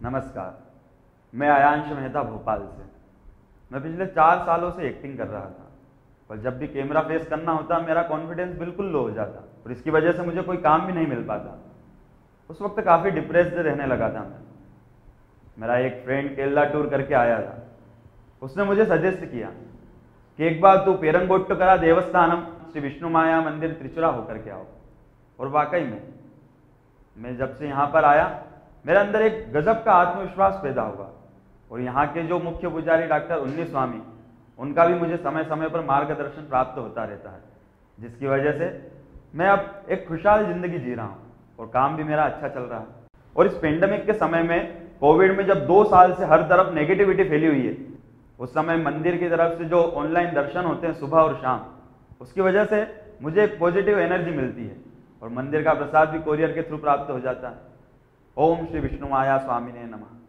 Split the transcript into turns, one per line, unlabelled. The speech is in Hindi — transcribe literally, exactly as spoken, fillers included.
नमस्कार, मैं आयांश मेहता भोपाल से। मैं पिछले चार सालों से एक्टिंग कर रहा था, पर जब भी कैमरा फेस करना होता मेरा कॉन्फिडेंस बिल्कुल लो हो जाता और इसकी वजह से मुझे कोई काम भी नहीं मिल पाता। उस वक्त काफ़ी डिप्रेस्ड रहने लगा था मैं। मेरा एक फ्रेंड केरला टूर करके आया था। उसने मुझे सजेस्ट किया कि एक बार तू पेरंगोट्टकरा देवस्थानम श्री विष्णु माया मंदिर त्रिचुरा होकर के आओ। और वाकई में मैं जब से यहाँ पर आया मेरे अंदर एक गजब का आत्मविश्वास पैदा हुआ और यहाँ के जो मुख्य पुजारी डॉक्टर उन्नी स्वामी, उनका भी मुझे समय समय पर मार्गदर्शन प्राप्त होता रहता है, जिसकी वजह से मैं अब एक खुशहाल जिंदगी जी रहा हूँ और काम भी मेरा अच्छा चल रहा है। और इस पेंडेमिक के समय में, कोविड में जब दो साल से हर तरफ नेगेटिविटी फैली हुई है, उस समय मंदिर की तरफ से जो ऑनलाइन दर्शन होते हैं सुबह और शाम, उसकी वजह से मुझे एक पॉजिटिव एनर्जी मिलती है और मंदिर का प्रसाद भी कोरियर के थ्रू प्राप्त हो जाता है। ओम श्री विष्णु माया स्वामिने नमः।